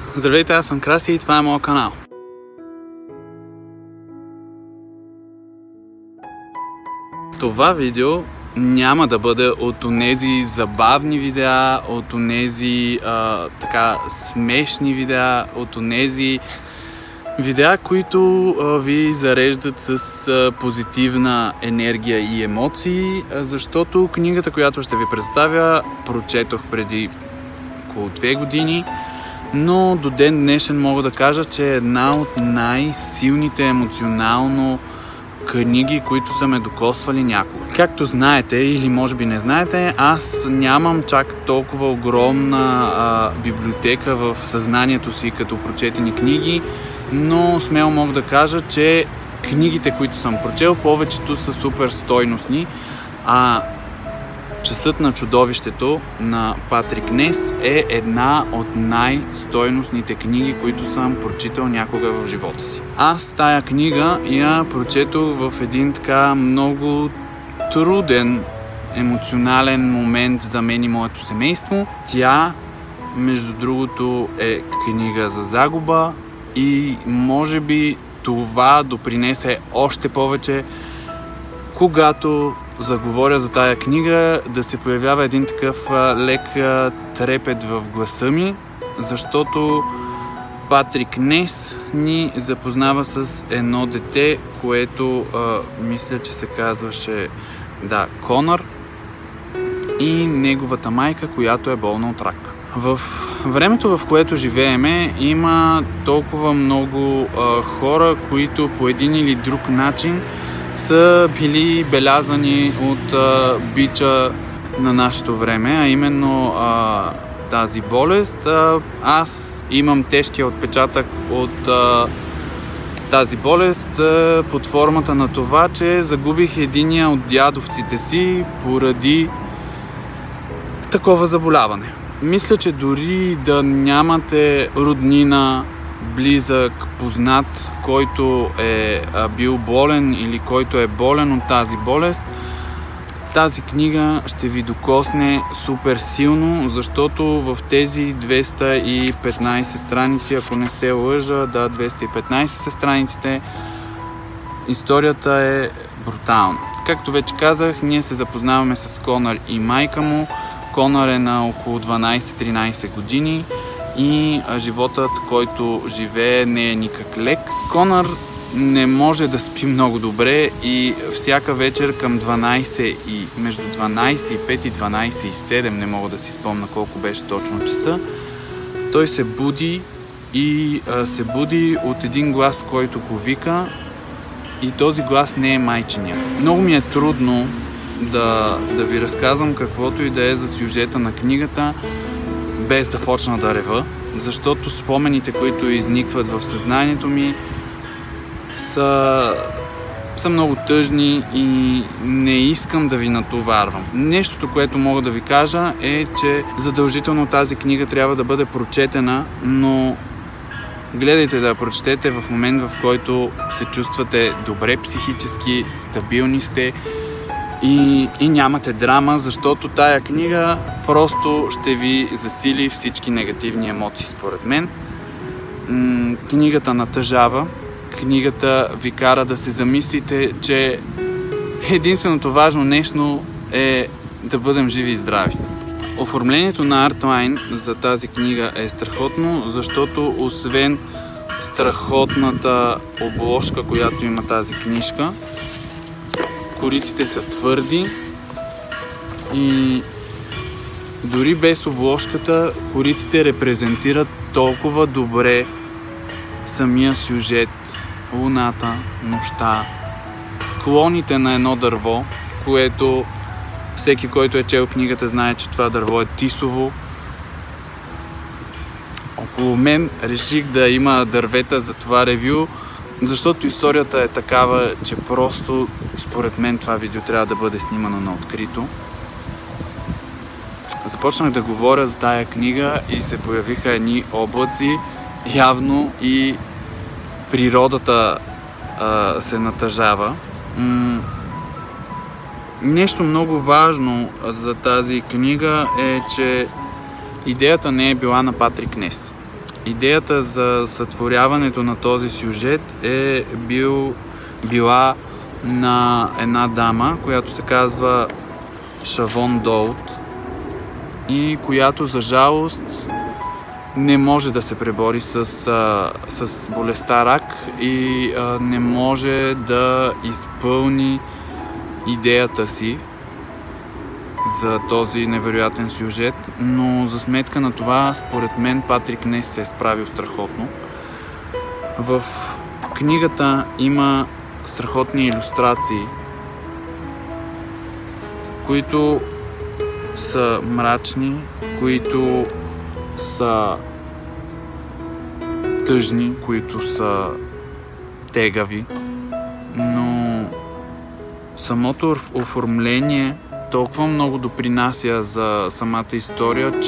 Здравейте, аз съм Краси и това е моят канал. Това видео няма да бъде от онези забавни видеа, от онези смешни видеа, от онези видеа, които ви зареждат с позитивна енергия и емоции, защото книгата, която ще ви представя, прочетох преди около 2 години, но до ден днешен мога да кажа, че е една от най-силните емоционално книги, които са ме докосвали някога. Както знаете или може би не знаете, аз нямам чак толкова огромна библиотека в съзнанието си като прочетени книги, но смело мога да кажа, че книгите, които съм прочел, повечето са супер стойностни, а Часът на чудовището на Патрик Нес е една от най-стойностните книги, които съм прочитал някога в живота си. Аз тая книга я прочетох в един така много труден емоционален момент за мен и моето семейство. Тя, между другото, е книга за загуба и може би това допринесе още повече, когато заговоря за тая книга, да се появява един такъв лек трепет в гласа ми, защото Патрик Нес ни запознава с едно дете, което мисля, че се казваше Конър, и неговата майка, която е болна от рак. В времето, в което живееме, има толкова много хора, които по един или друг начин са били белязани от бича на нашето време, а именно тази болест. Аз имам тежкия отпечатък от тази болест под формата на това, че загубих единия от дядовците си поради такова заболяване. Мисля, че дори да нямате роднина, близък, познат, който е бил болен или който е болен от тази болест, тази книга ще ви докосне супер силно, защото в тези 215 страници, ако не се лъжа, 215 са страниците, историята е брутална. Както вече казах, ние се запознаваме с Конър и майка му. Конър е на около 12-13 години и животът, който живее, не е никак лек. Конър не може да спи много добре и всяка вечер към 12 и между 12 и 5 и 12 и 7, не мога да си спомня колко беше точно часа, той се буди и се буди от един глас, който го вика, и този глас не е майчиния. Много ми е трудно да ви разказвам каквото и да е за сюжета на книгата, без да почна да рева, защото спомените, които изникват в съзнанието ми, са много тъжни и не искам да ви натоварвам. Нещото, което мога да ви кажа, е, че задължително тази книга трябва да бъде прочетена, но гледайте да я прочетете в момент, в който се чувствате добре психически, стабилни сте и нямате драма, защото тая книга просто ще ви засили всички негативни емоции, според мен. Книгата натъжава, книгата ви кара да се замислите, че единственото важно нещо е да бъдем живи и здрави. Оформлението на артлайн за тази книга е страхотно, защото освен страхотната обложка, която има тази книжка, кориците са твърди и дори без обложката кориците репрезентират толкова добре самия сюжет, луната, нощта, клоните на едно дърво, което всеки, който е чел книгата, знае, че това дърво е тисово. Около мен реших да има дървета за това ревю, защото историята е такава, че просто според мен това видео трябва да бъде снимано на открито. Започнах да говоря за тая книга и се появиха едни облаци. Явно и природата се натъжава. Нещо много важно за тази книга е, че идеята не е била на Патрик Нес. Идеята за сътворяването на този сюжет е била на една дама, която се казва Шавон Доут и която за жалост не може да се пребори с болестта рак и не може да изпълни идеята си за този невероятен сюжет, но за сметка на това, според мен, Патрик Нес се е справил страхотно. В книгата има страхотни илюстрации, които са мрачни, които са тъжни, които са тегави, но самото оформление толкова много допринася за самата история,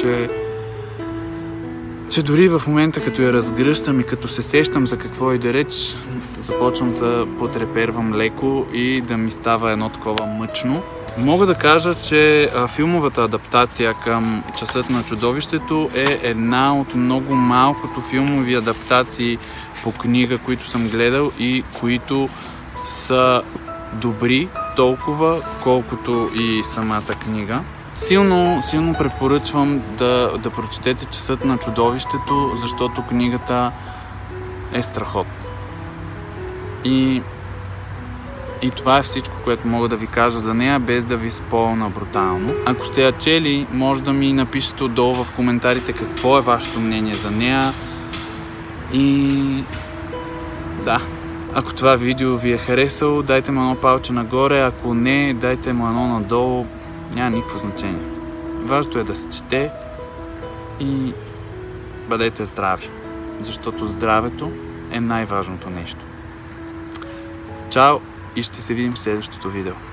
че дори в момента, като я разгръщам и като се сещам за какво иде реч, започвам да потрепервам леко и да ми става едно такова мъчно. Мога да кажа, че филмовата адаптация към Часът на чудовището е една от много малкото филмови адаптации по книга, които съм гледал и които са добри толкова, колкото и самата книга. Силно препоръчвам да прочетете Часът на чудовището, защото книгата е страхотна. И това е всичко, което мога да ви кажа за нея, без да ви спойля брутално. Ако сте я чели, може да ми напишете отдолу в коментарите какво е вашето мнение за нея. И да, ако това видео ви е харесало, дайте му едно палче нагоре, ако не, дайте му едно надолу, няма никакво значение. Важното е да се чете и бъдете здрави, защото здравето е най-важното нещо. Чао и ще се видим в следващото видео.